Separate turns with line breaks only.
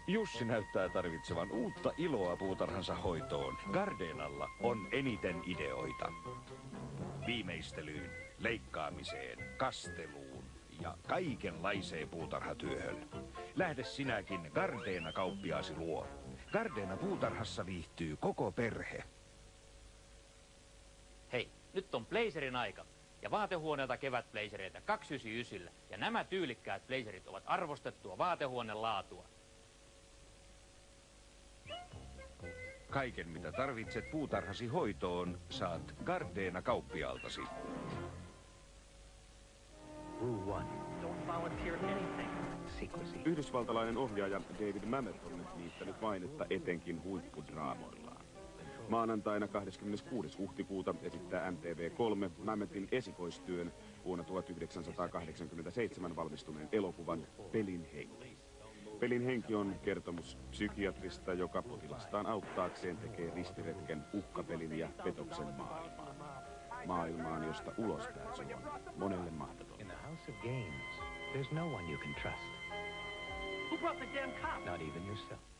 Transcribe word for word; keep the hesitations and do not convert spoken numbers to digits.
Jussi näyttää tarvitsevan uutta iloa puutarhansa hoitoon. Gardenalla on eniten ideoita. Viimeistelyyn, leikkaamiseen, kasteluun ja kaikenlaiseen puutarhatyöhön. Lähde sinäkin Gardena-kauppiaasi luo. Gardena-puutarhassa viihtyy koko perhe.
Hei, nyt on blazerin aika. Ja vaatehuoneelta kevätblazereita kaksisataayhdeksänkymmentäyhdeksän. Ja nämä tyylikkäät blazerit ovat arvostettua vaatehuonelaatua.
Kaiken mitä tarvitset puutarhasi hoitoon, saat Gardena-kauppialtasi.
Yhdysvaltalainen ohjaaja David Mamet on niittänyt mainetta etenkin huippudraamoillaan. Maanantaina kahdeskymmeneskuudes huhtikuuta esittää M T V kolme Mametin esikoistyön vuonna tuhatyhdeksänsataakahdeksankymmentäseitsemän valmistuneen elokuvan Pelin henki. Pelin henki on kertomus psykiatrista, joka potilastaan auttaakseen tekee ristiretken uhkapelin ja petoksen maailmaan. Maailmaan, josta ulospääsy on monelle mahdoton.
In the house of games, there's no one you can trust.
Who brought the damn cop?
Not even yourself.